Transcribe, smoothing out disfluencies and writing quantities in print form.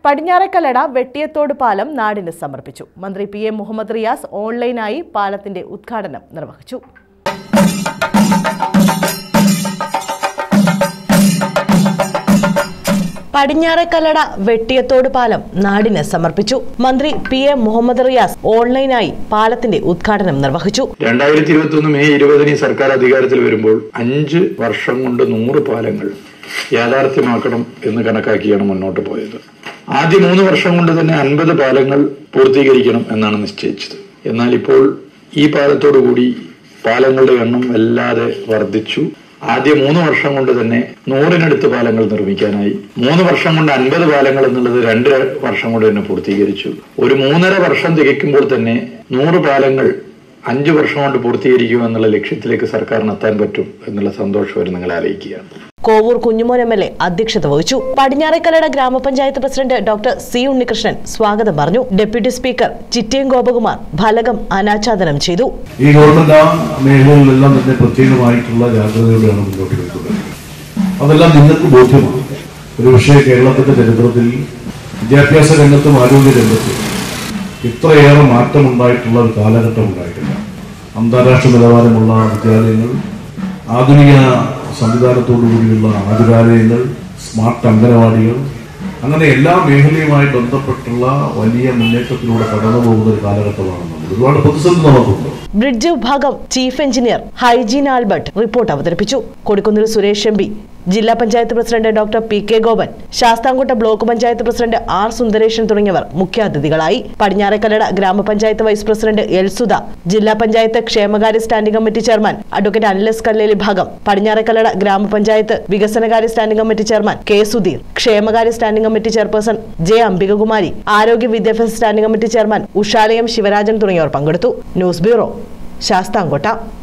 പടിഞ്ഞാറക്കല്ലട വെട്ടിയത്തോട് പാലം നാടിന് സമർപ്പിച്ചു. മന്ത്രി PM മുഹമ്മദ് റിയാസ് ഓൺലൈനായി പാലത്തിന്റെ ഉദ്ഘാടനം നിർവഹിച്ചു. പടിഞ്ഞാറക്കല്ലട വെട്ടിയത്തോട് പാലം നാടിന് സമർപ്പിച്ചു. മന്ത്രി PM മുഹമ്മദ് റിയാസ് ഓൺലൈനായി പാലത്തിന്റെ ഉദ്ഘാടനം നിർവഹിച്ചു. 2021 മെയ് 20 സർക്കാർ അധികാരത്തിൽ വരുമ്പോൾ 5 വർഷം കൊണ്ട് 100 പാലങ്ങൾ യാഥാർത്ഥ്യമാക്കണം എന്ന് കണക്കാക്കിയാണ് മുന്നോട്ട് പോയത്. ആദ്യ 3 വർഷം കൊണ്ട് തന്നെ 50 പാലങ്ങൾ പൂർത്തീകരിക്കണം എന്നാണ് നിശ്ചയിച്ചത്. എന്നാൽ ഇപ്പോൾ ഈ പാലത്തോടുകൂടി പാലങ്ങളുടെ എണ്ണം വല്ലാതെ വർദ്ധിച്ചു. ആദ്യ 3 വർഷം കൊണ്ട് തന്നെ 100-നടുത്ത് പാലങ്ങൾ നിർമ്മിക്കാനായി. 3 വർഷം കൊണ്ട് 50 പാലങ്ങൾ എന്നുള്ളത് 2 വർഷം കൊണ്ട് തന്നെ പൂർത്തീകരിച്ചു. ഒരു 3.5 വർഷം തികയ്ക്കുമ്പോൾ തന്നെ 100 പാലങ്ങൾ 5 വർഷം കൊണ്ട് പൂർത്തീകരിക്കുക എന്നുള്ള ലക്ഷ്യത്തിലേക്ക് സർക്കാരിന് എത്താൻ പറ്റും എന്നുള്ള സന്തോഷം നിങ്ങൾ ആലോചിക്കുകയാണ്. കോവൂർ കുഞ്ഞുമോൻ MLA അധ്യക്ഷത വഹിച്ചു. പടിഞ്ഞാറക്കല്ലട ഗ്രാമപഞ്ചായത്ത് പ്രസിഡന്റ് ഡോക്ടർ C ഉണ്ണികൃഷ്ണൻ സ്വാഗതം പറഞ്ഞു. ഡെപ്യൂട്ടി സ്പീക്കർ ചിറ്റയം ഗോപകുമാർ ഫലകം അനാച്ഛാദനം ചെയ്തു. ഈ ഗവൺമെന്റ് ആ മേഖലകളിലെല്ലാം തന്നെ പ്രത്യേകമായിട്ടുള്ള ജാഗ്രതയോടെയാണ് മുന്നോട്ട് വെക്കുന്നത്. അതെല്ലാം നിങ്ങൾക്ക് ബോധ്യമാണ്. ഒരുപക്ഷെ കേരളത്തിന്റെ ചരിത്രത്തിൽ വിദ്യാഭ്യാസ രംഗത്തും ആരോഗ്യ രംഗത്തും ഇത്രയേറെ മാറ്റമുണ്ടായിട്ടുള്ള ഒരു കാലഘട്ടം ഉണ്ടായിട്ടില്ല. അന്താരാഷ്ട്ര നിലവാരമുള്ള വിദ്യാലയങ്ങൾ, ആധുനിക സംവിധാനത്തോടു കൂടിയുള്ള ആതുരാലയങ്ങൾ, സ്മാർട്ട് അംഗനവാടികൾ, അങ്ങനെ എല്ലാ മേഖലയുമായി ബന്ധപ്പെട്ടുള്ള വലിയ മുന്നേറ്റത്തിലൂടെ കടന്നു പോകുന്ന ഒരു കാലഘട്ടമാണ് നമ്മൾ. ഒരുപാട് പ്രതിസന്ധി നമുക്കുണ്ട്. ബ്രിഡ്ജ് വിഭാഗം chief engineer Hygin Albert report അവതരിപ്പിച്ചു. കൊടിക്കുന്നിൽ സുരേഷ് MP, ജില്ലാ panchayat president doctor PK Gopan, Sasthamkotta block panchayat president R Sundaresan തുടങ്ങിയവർ മുഖ്യാതിഥികളായി. പടിഞ്ഞാറക്കല്ലട ഗ്രാമപഞ്ചായത്ത് വൈസ് പ്രസിഡന്റ് L സുധ, ജില്ലാ പഞ്ചായത്ത് ക്ഷേമകാര്യ standing committee chairman advocate Anilas Kalleli Bhagam, Padinjarekallada ഗ്രാമപഞ്ചായത്ത് വികസനകാര്യ standing committee chairman K Sudheer, ക്ഷേമകാര്യ standing committee chairperson J Ambikakumari, ആരോഗ്യ വിദ്യാഭ്യാസ standing committee chairman Ushalayam Sivarajan തുടങ്ങിയവർ പങ്കെടുത്തു. News bureau, Sasthamkotta.